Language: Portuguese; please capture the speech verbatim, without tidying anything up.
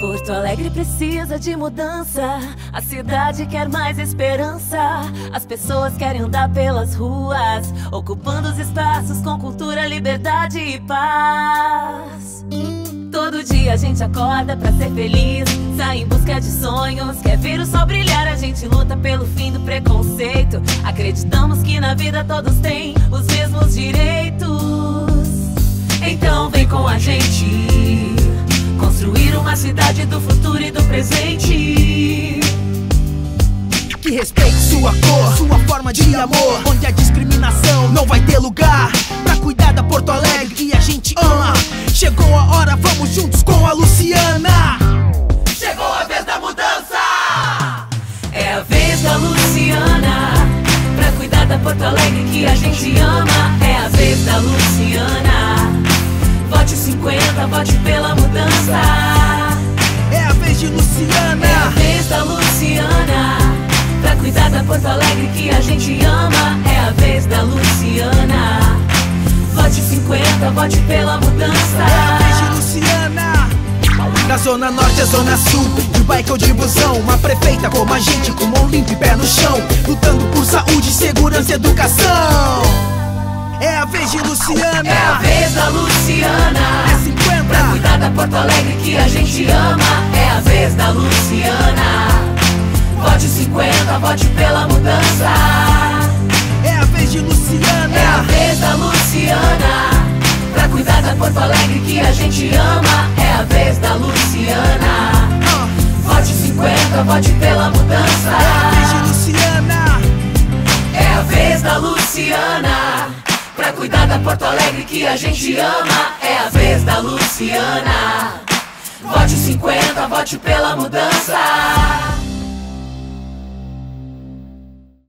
Porto Alegre precisa de mudança, a cidade quer mais esperança. As pessoas querem andar pelas ruas, ocupando os espaços com cultura, liberdade e paz. Todo dia a gente acorda pra ser feliz, sai em busca de sonhos, quer ver o sol brilhar. A gente luta pelo fim do preconceito, acreditamos que na vida todos têm os mesmos direitos. Então vem com a gente construir uma cidade do futuro e do presente, que respeite sua cor, sua forma de amor, onde a discriminação não vai ter lugar. Pra cuidar da Porto Alegre que a gente ama, chegou a hora, vamos juntos com a Luciana. Chegou a vez da mudança, é a vez da Luciana. Pra cuidar da Porto Alegre que a gente ama, é a vez da Luciana. Vote cinquenta, vote pela mudança. É a vez de Luciana, é a vez da Luciana. Pra cuidar da Porto Alegre que a gente ama, é a vez da Luciana. Vote cinquenta, vote pela mudança. É a vez de Luciana. Da zona norte à zona sul, de bike ou de busão, uma prefeita como a gente, com mão limpa e pé no chão, lutando por saúde, segurança e educação. É a vez de Luciana, é a vez da Luciana. É cinquenta, pra cuidar da Porto Alegre que a gente ama, é a vez da Luciana. Vote cinquenta, vote pela mudança. É a vez de Luciana, é a vez da Luciana. Pra cuidar da Porto Alegre que a gente ama, é a vez da Luciana. Vote cinquenta, vote pela mudança. É a vez de Luciana, é a vez da Luciana. Pra cuidar da Porto Alegre que a gente ama, é a vez da Luciana. Vote cinquenta, vote pela mudança.